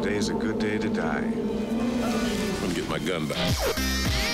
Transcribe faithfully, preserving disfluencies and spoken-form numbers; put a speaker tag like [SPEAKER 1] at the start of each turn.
[SPEAKER 1] today's a good day to die.
[SPEAKER 2] I'm gonna get my gun back.